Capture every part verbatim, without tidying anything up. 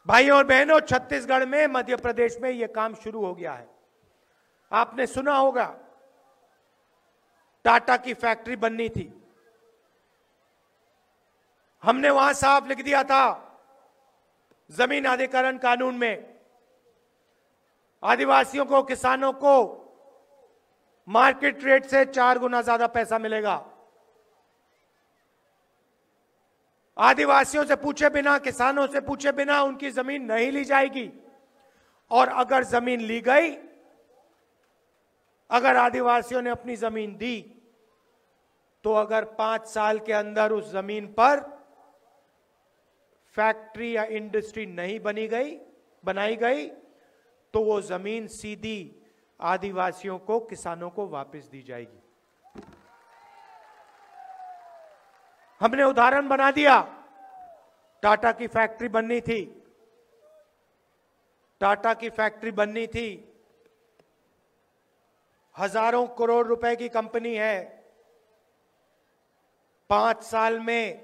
भाइयों और बहनों, छत्तीसगढ़ में, मध्य प्रदेश में यह काम शुरू हो गया है। आपने सुना होगा टाटा की फैक्ट्री बननी थी, हमने वहां साफ लिख दिया था जमीन अधिग्रहण कानून में, आदिवासियों को, किसानों को मार्केट रेट से चार गुना ज्यादा पैसा मिलेगा। आदिवासियों से पूछे बिना, किसानों से पूछे बिना उनकी जमीन नहीं ली जाएगी। और अगर जमीन ली गई, अगर आदिवासियों ने अपनी जमीन दी, तो अगर पांच साल के अंदर उस जमीन पर फैक्ट्री या इंडस्ट्री नहीं बनी गई बनाई गई तो वो जमीन सीधी आदिवासियों को, किसानों को वापस दी जाएगी। हमने उदाहरण बना दिया, टाटा की फैक्ट्री बननी थी, टाटा की फैक्ट्री बननी थी, हजारों करोड़ रुपए की कंपनी है, पांच साल में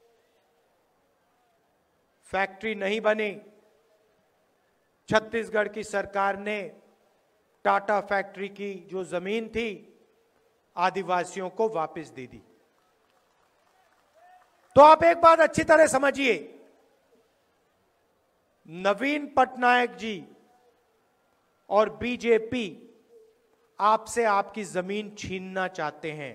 फैक्ट्री नहीं बनी। छत्तीसगढ़ की सरकार ने टाटा फैक्ट्री की जो जमीन थी आदिवासियों को वापस दे दी। तो आप एक बात अच्छी तरह समझिए, नवीन पटनायक जी और बीजेपी आपसे आपकी जमीन छीनना चाहते हैं।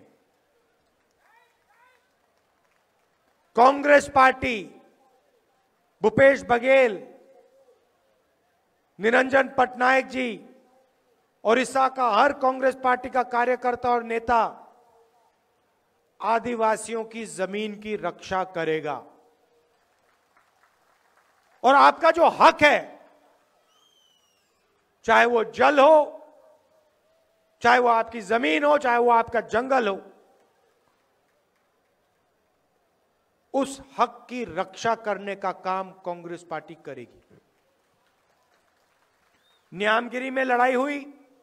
कांग्रेस पार्टी, भूपेश बघेल, निरंजन पटनायक जी, ओडिशा का हर कांग्रेस पार्टी का कार्यकर्ता और नेता आदिवासियों की जमीन की रक्षा करेगा। और आपका जो हक है, चाहे वो जल हो, चाहे वो आपकी जमीन हो, चाहे वो आपका जंगल हो, उस हक की रक्षा करने का काम कांग्रेस पार्टी करेगी। न्यामगिरी में लड़ाई हुई,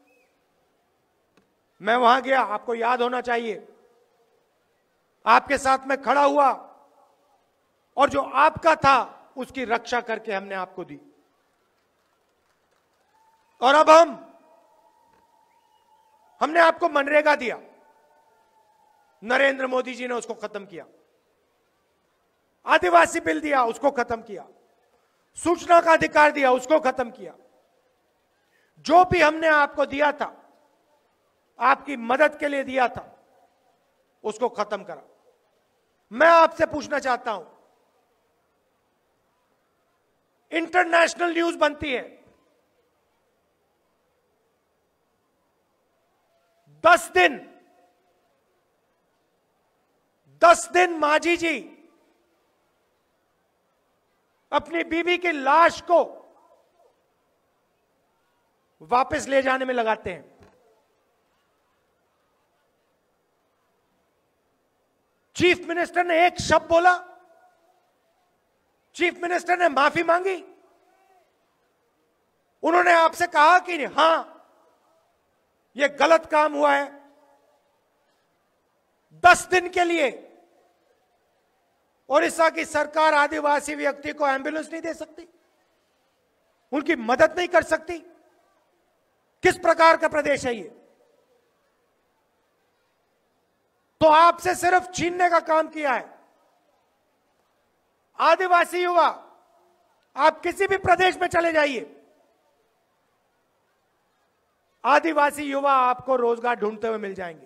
मैं वहां गया, आपको याद होना चाहिए, आपके साथ में खड़ा हुआ और जो आपका था उसकी रक्षा करके हमने आपको दी। और अब हम हमने आपको मनरेगा दिया, नरेंद्र मोदी जी ने उसको खत्म किया। आदिवासी बिल दिया, उसको खत्म किया। सूचना का अधिकार दिया, उसको खत्म किया। जो भी हमने आपको दिया था, आपकी मदद के लिए दिया था, उसको खत्म करा। मैं आपसे पूछना चाहता हूं, इंटरनेशनल न्यूज बनती है, दस दिन दस दिन मांझी जी अपनी बीवी की लाश को वापस ले जाने में लगाते हैं। चीफ मिनिस्टर ने एक शब्द बोला, चीफ मिनिस्टर ने माफी मांगी, उन्होंने आपसे कहा कि हां यह गलत काम हुआ है। दस दिन के लिए ओडिशा की सरकार आदिवासी व्यक्ति को एम्बुलेंस नहीं दे सकती, उनकी मदद नहीं कर सकती। किस प्रकार का प्रदेश है ये? तो आपसे सिर्फ छीनने का काम किया है। आदिवासी युवा, आप किसी भी प्रदेश में चले जाइए, आदिवासी युवा आपको रोजगार ढूंढते हुए मिल जाएंगे।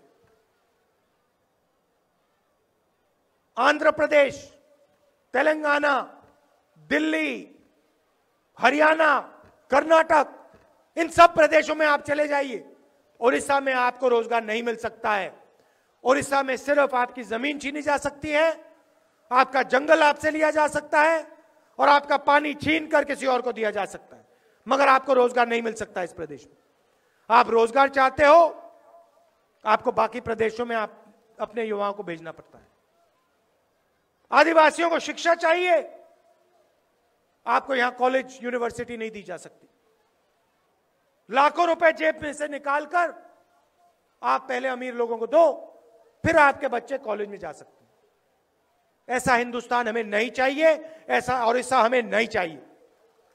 आंध्र प्रदेश, तेलंगाना, दिल्ली, हरियाणा, कर्नाटक, इन सब प्रदेशों में आप चले जाइए, ओडिशा में आपको रोजगार नहीं मिल सकता है। ओडिशा में सिर्फ आपकी जमीन छीनी जा सकती है, आपका जंगल आपसे लिया जा सकता है और आपका पानी छीन कर किसी और को दिया जा सकता है, मगर आपको रोजगार नहीं मिल सकता इस प्रदेश में। आप रोजगार चाहते हो, आपको बाकी प्रदेशों में आप अपने युवाओं को भेजना पड़ता है। आदिवासियों को शिक्षा चाहिए, आपको यहां कॉलेज, यूनिवर्सिटी नहीं दी जा सकती। लाखों रुपए जेब में से निकालकर आप पहले अमीर लोगों को दो, फिर आपके बच्चे कॉलेज में जा सकते हैं। ऐसा हिंदुस्तान हमें नहीं चाहिए, ऐसा ओडिशा हमें नहीं चाहिए।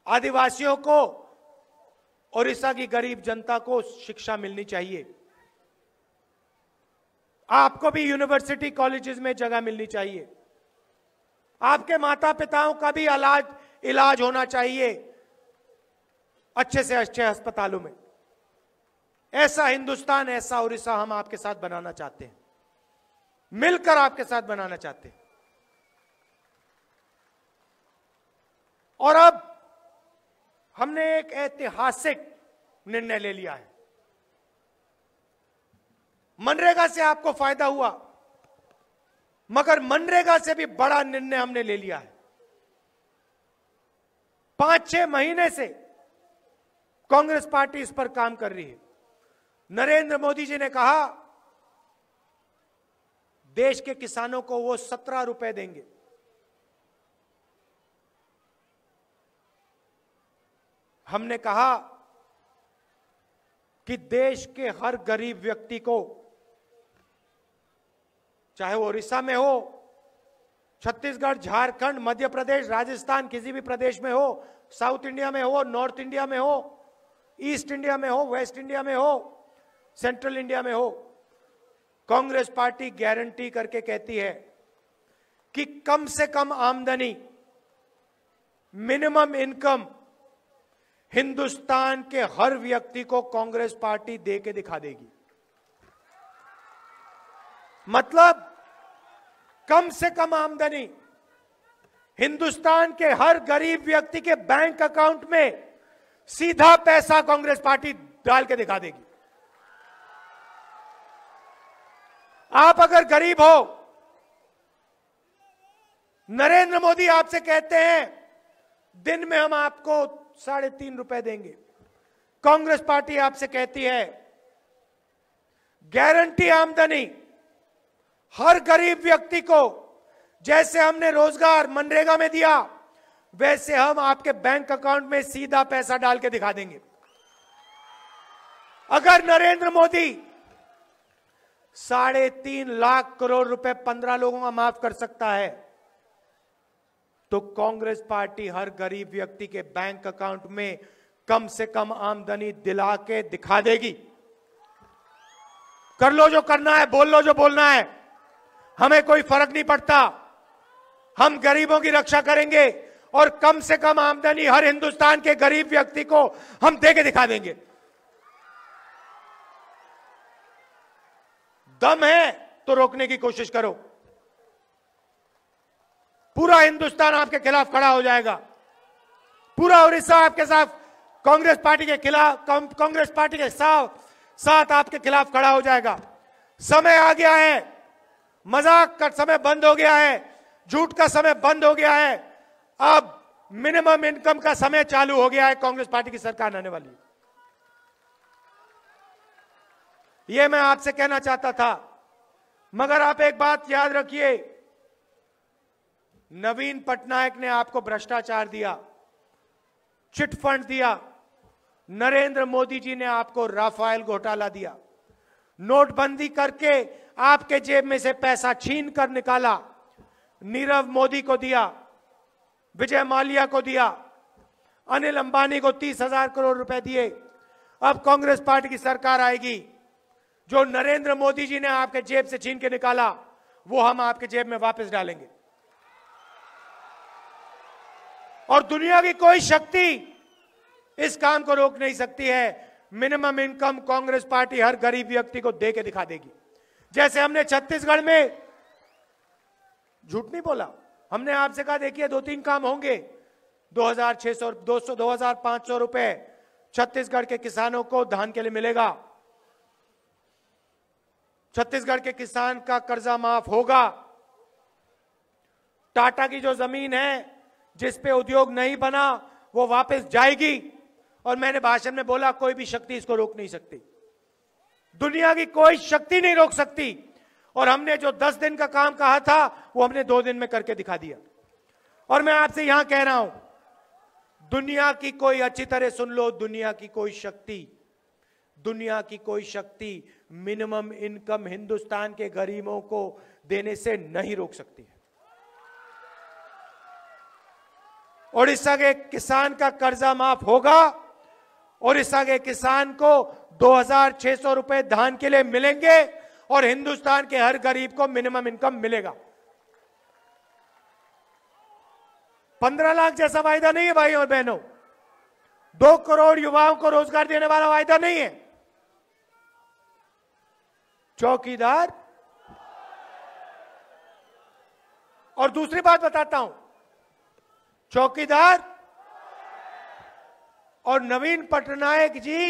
आदिवासियों को, ओडिशा की गरीब जनता को शिक्षा मिलनी चाहिए। आपको भी यूनिवर्सिटी कॉलेजेस में जगह मिलनी चाहिए। आपके माता पिताओं का भी इलाज इलाज होना चाहिए अच्छे से अच्छे अस्पतालों में। ऐसा हिंदुस्तान, ऐसा उड़ीसा हम आपके साथ बनाना चाहते हैं, मिलकर आपके साथ बनाना चाहते हैं। और अब हमने एक ऐतिहासिक निर्णय ले लिया है। मनरेगा से आपको फायदा हुआ, मगर मनरेगा से भी बड़ा निर्णय हमने ले लिया है। पांच छह महीने से कांग्रेस पार्टी इस पर काम कर रही है। नरेंद्र मोदी जी ने कहा देश के किसानों को वो सत्रह रुपए देंगे। हमने कहा कि देश के हर गरीब व्यक्ति को, चाहे वो उड़ीसा में हो, छत्तीसगढ़, झारखंड, मध्य प्रदेश, राजस्थान, किसी भी प्रदेश में हो, साउथ इंडिया में हो, नॉर्थ इंडिया में हो, ईस्ट इंडिया में हो, वेस्ट इंडिया में हो, सेंट्रल इंडिया में हो, कांग्रेस पार्टी गारंटी करके कहती है कि कम से कम आमदनी, मिनिमम इनकम हिंदुस्तान के हर व्यक्ति को कांग्रेस पार्टी दे के दिखा देगी। मतलब कम से कम आमदनी हिंदुस्तान के हर गरीब व्यक्ति के बैंक अकाउंट में सीधा पैसा कांग्रेस पार्टी डाल के दिखा देगी। आप अगर गरीब हो, नरेंद्र मोदी आपसे कहते हैं दिन में हम आपको साढ़े तीन रुपए देंगे, कांग्रेस पार्टी आपसे कहती है गारंटी आमदनी हर गरीब व्यक्ति को, जैसे हमने रोजगार मनरेगा में दिया वैसे हम आपके बैंक अकाउंट में सीधा पैसा डाल के दिखा देंगे। अगर नरेंद्र मोदी साढ़े तीन लाख करोड़ रुपए पंद्रह लोगों का माफ कर सकता है, तो कांग्रेस पार्टी हर गरीब व्यक्ति के बैंक अकाउंट में कम से कम आमदनी दिला के दिखा देगी। कर लो जो करना है, बोल लो जो बोलना है, हमें कोई फर्क नहीं पड़ता। हम गरीबों की रक्षा करेंगे और कम से कम आमदनी हर हिंदुस्तान के गरीब व्यक्ति को हम दे के दिखा देंगे। दम है तो रोकने की कोशिश करो। पूरा हिंदुस्तान आपके खिलाफ खड़ा हो जाएगा। पूरा उड़ीसा आपके साथ कांग्रेस पार्टी के खिलाफ, कांग्रेस पार्टी के साथ साथ आपके खिलाफ खड़ा हो जाएगा। समय आ गया है, मजाक का समय बंद हो गया है, झूठ का समय बंद हो गया है। अब मिनिमम इनकम का समय चालू हो गया है। कांग्रेस पार्टी की सरकार आने वाली, यह मैं आपसे कहना चाहता था। मगर आप एक बात याद रखिए, नवीन पटनायक ने आपको भ्रष्टाचार दिया, चिट फंड दिया। नरेंद्र मोदी जी ने आपको राफेल घोटाला दिया, नोटबंदी करके आपके जेब में से पैसा छीन कर निकाला। नीरव मोदी को दिया, विजय माल्या को दिया, अनिल अंबानी को तीस हजार करोड़ रुपए दिए। अब कांग्रेस पार्टी की सरकार आएगी, जो नरेंद्र मोदी जी ने आपके जेब से छीन के निकाला वो हम आपके जेब में वापस डालेंगे। और दुनिया की कोई शक्ति इस काम को रोक नहीं सकती है। मिनिमम इनकम कांग्रेस पार्टी हर गरीब व्यक्ति को दे के दिखा देगी। जैसे हमने छत्तीसगढ़ में, झूठ नहीं बोला, हमने आपसे कहा देखिए दो तीन काम होंगे, दो हजार छह सौ दो सौ दो हजार पांच सौ रुपए छत्तीसगढ़ के किसानों को धान के लिए मिलेगा, छत्तीसगढ़ के किसान का कर्जा माफ होगा, टाटा की जो जमीन है जिस पे उद्योग नहीं बना वो वापस जाएगी। और मैंने भाषण में बोला कोई भी शक्ति इसको रोक नहीं सकती, दुनिया की कोई शक्ति नहीं रोक सकती। और हमने जो दस दिन का काम कहा था वो हमने दो दिन में करके दिखा दिया। और मैं आपसे यहां कह रहा हूं, दुनिया की कोई, अच्छी तरह सुन लो, दुनिया की कोई शक्ति, दुनिया की कोई शक्ति मिनिमम इनकम हिंदुस्तान के गरीबों को देने से नहीं रोक सकती है। ओडिशा के किसान का कर्जा माफ होगा। ओडिशा के किसान को दो हज़ार छह सौ रुपए धान के लिए मिलेंगे और हिंदुस्तान के हर गरीब को मिनिमम इनकम मिलेगा। पंद्रह लाख जैसा वायदा नहीं है भाई और बहनों, दो करोड़ युवाओं को रोजगार देने वाला वायदा नहीं है। चौकीदार। और दूसरी बात बताता हूं, चौकीदार और नवीन पटनायक जी,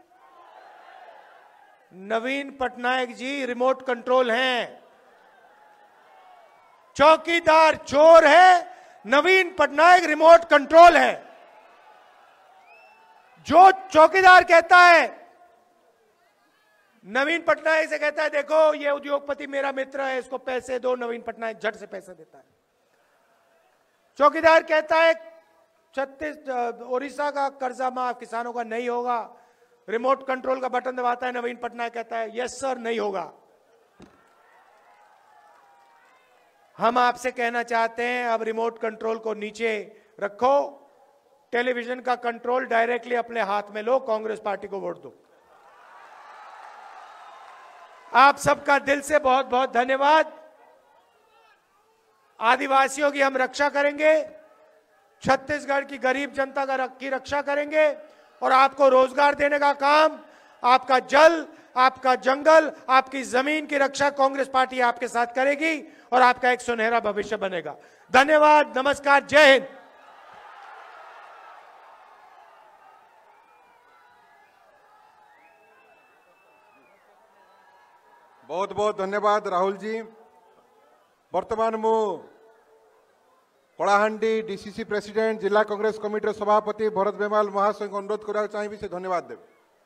नवीन पटनायक जी रिमोट कंट्रोल हैं। चौकीदार चोर है, नवीन पटनायक रिमोट कंट्रोल है। जो चौकीदार कहता है, नवीन पटनायक से कहता है देखो ये उद्योगपति मेरा मित्र है, इसको पैसे दो, नवीन पटनायक झट से पैसे देता है। चौकीदार कहता है छत्तीस ओडिशा का कर्जा माफ किसानों का नहीं होगा, रिमोट कंट्रोल का बटन दबाता है, नवीन पटनायक कहता है यस सर नहीं होगा। हम आपसे कहना चाहते हैं अब रिमोट कंट्रोल को नीचे रखो, टेलीविजन का कंट्रोल डायरेक्टली अपने हाथ में लो, कांग्रेस पार्टी को वोट दो। आप सबका दिल से बहुत बहुत धन्यवाद। आदिवासियों की हम रक्षा करेंगे, छत्तीसगढ़ की गरीब जनता का की रक्षा करेंगे और आपको रोजगार देने का काम, आपका जल, आपका जंगल, आपकी जमीन की रक्षा कांग्रेस पार्टी आपके साथ करेगी और आपका एक सुनहरा भविष्य बनेगा। धन्यवाद, नमस्कार, जय हिंद। बहुत बहुत धन्यवाद राहुल जी। वर्तमान मु कलाहांडी डीसीसी प्रेसिडेंट जिला कांग्रेस कमिटी सभापति भरत बेमाल महाशय को अनुरोध करने चाहिए से धन्यवाद देव।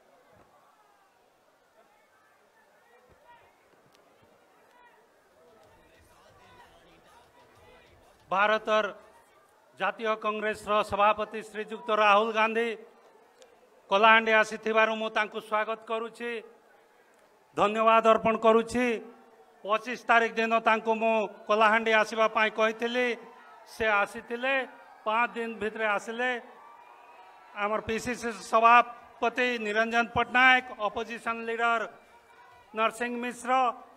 भारत और जातीय कांग्रेस सभापति श्रीजुक्त राहुल गांधी कलाहांडी आसी मु तांको स्वागत करुछि, धन्यवाद अर्पण करुछि। पच्चीस तारीख दिन तांको मु कलाहांडी आसीबा पाई कहिथिली, से आसीथिले, पाँच दिन भितर आसिले। आमर पीसीसी सभापति निरंजन पटनायक, अपोजिशन लीडर नरसिंह मिश्र,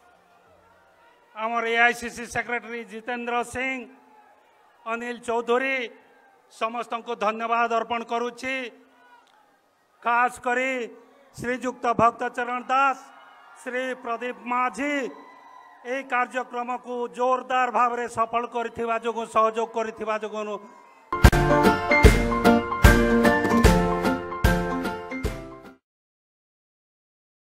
आमर एआईसीसी सेक्रेटरी जितेंद्र सिंह, अनिल चौधरी, समस्त को धन्यवाद अर्पण करुछि। खास करी श्रीजुक्त भक्तचरण दास, श्री प्रदीप माझी ए कार्यक्रम को जोरदार भाव में सफल कर सहयोग कर